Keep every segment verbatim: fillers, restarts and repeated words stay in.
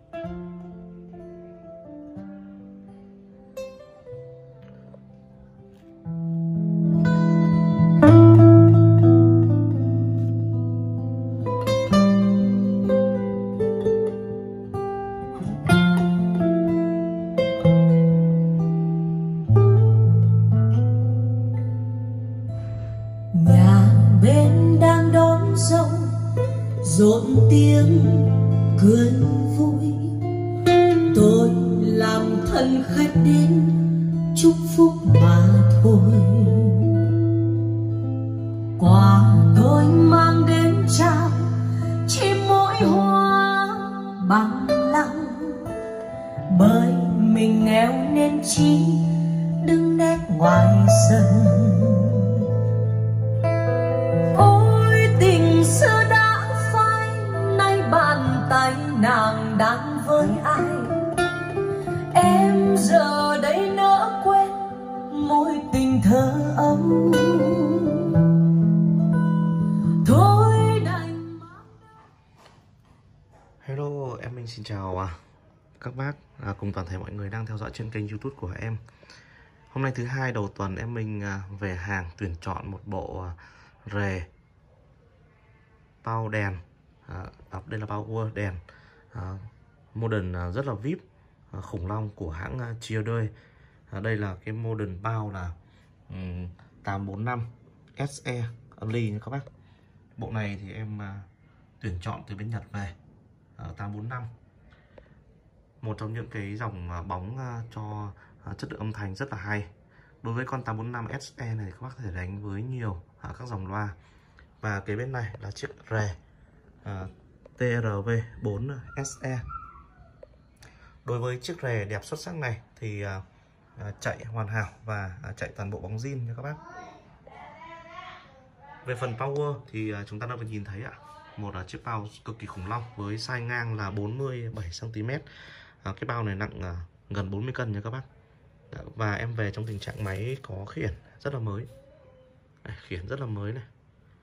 rộn tiếng cười vui, tôi làm thân khách đến chúc phúc mà thôi. Quà tôi mang đến trao chỉ mỗi hoa bằng lăng, bởi mình nghèo nên chỉ đứng nét ngoài sân. Tay nàng đang với ai, em giờ đây nỡ quên mối tình thơ ấu. Thôi đành. Hello, em mình xin chào à, các bác à, cùng toàn thể mọi người đang theo dõi trên kênh YouTube của em. Hôm nay thứ hai đầu tuần em mình à, về hàng tuyển chọn một bộ à, rề bao đèn. À, đây là bao đèn à, modern à, rất là vê i pê à, khủng long của hãng à, Chiyoda. à, Đây là cái modern bao là um, tám bốn năm ét e only nha các bác. Bộ này thì em à, tuyển chọn từ bên Nhật về, à, tám bốn năm, một trong những cái dòng à, bóng à, cho à, chất lượng âm thanh rất là hay. Đối với con tám bốn năm ét e này các bác có thể đánh với nhiều à, các dòng loa. Và cái bên này là chiếc rè À, tê rờ vê bốn ét e. Đối với chiếc rè đẹp xuất sắc này thì à, à, chạy hoàn hảo và à, chạy toàn bộ bóng zin nha các bác. Về phần power thì à, chúng ta đã vừa nhìn thấy ạ, một là chiếc bao cực kỳ khủng long với size ngang là bốn mươi bảy xăng ti mét. à, Cái bao này nặng à, gần bốn mươi cân nha các bác. Và em về trong tình trạng máy có khiển rất là mới. Đây, khiển rất là mới này.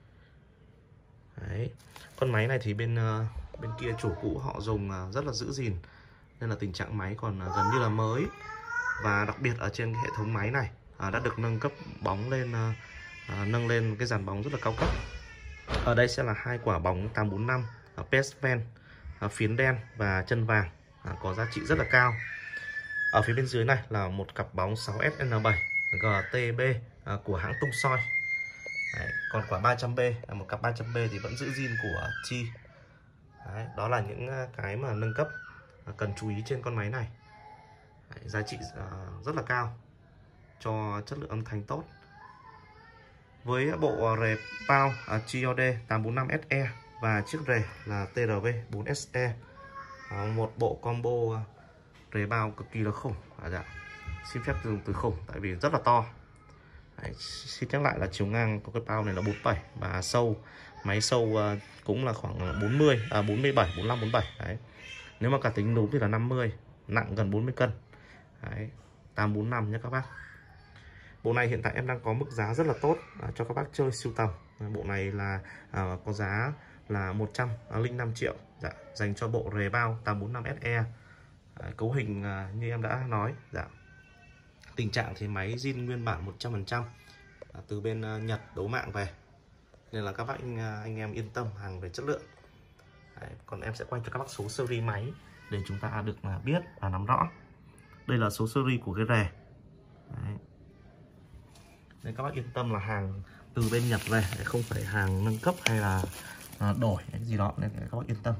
Đấy. Con máy này thì bên uh, bên kia chủ cũ họ dùng uh, rất là giữ gìn, nên là tình trạng máy còn uh, gần như là mới. Và đặc biệt ở trên cái hệ thống máy này uh, đã được nâng cấp bóng lên, uh, uh, nâng lên cái dàn bóng rất là cao cấp. Ở đây sẽ là hai quả bóng tám bốn năm uh, Pestven, uh, phiến đen và chân vàng, uh, có giá trị rất là cao. Ở phía bên dưới này là một cặp bóng sáu ét en bảy giê tê bê uh, của hãng Tung Soi. Đấy, còn quả ba trăm B là một cặp ba trăm B thì vẫn giữ zin của Chi. Đấy, đó là những cái mà nâng cấp cần chú ý trên con máy này. Đấy, giá trị uh, rất là cao cho chất lượng âm thanh tốt. Với bộ rè bao uh, Chiyoda tám bốn năm ét e và chiếc rè là tê rờ vê bốn ét e, uh, một bộ combo uh, rè bao cực kỳ là khủng. À, dạ. Xin phép dùng từ khủng tại vì rất là to. Đấy, xin nhắc lại là chiều ngang của cái bao này là bốn mươi bảy và sâu máy sâu uh, cũng là khoảng bốn mươi, à, bốn mươi bảy, bốn mươi lăm, bốn mươi bảy. Đấy. Nếu mà cả tính núm thì là năm mươi, nặng gần bốn mươi cân. Đấy, tám bốn năm nhé các bác. Bộ này hiện tại em đang có mức giá rất là tốt à, cho các bác chơi sưu tầm. À, bộ này là à, có giá là một trăm lẻ năm triệu, dạ, dành cho bộ rè bao tám bốn năm ét e. À, cấu hình à, như em đã nói, dạ. Tình trạng thì máy zin nguyên bản một trăm phần trăm à, từ bên uh, Nhật đấu mạng về, nên là các bác anh, uh, anh em yên tâm hàng về chất lượng. Đấy, còn em sẽ quay cho các bác số series máy để chúng ta được uh, biết và nắm rõ. Đây là số series của cái rè. Đấy. Nên các bác yên tâm là hàng từ bên Nhật về, không phải hàng nâng cấp hay là uh, đổi cái gì đó, nên các bác yên tâm.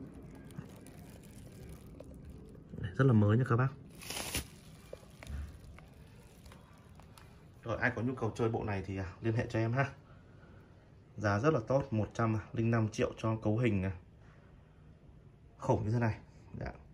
Đấy, rất là mới nha các bác. Rồi, ai có nhu cầu chơi bộ này thì liên hệ cho em ha. Giá rất là tốt, một trăm lẻ năm triệu cho cấu hình khủng như thế này. Dạ.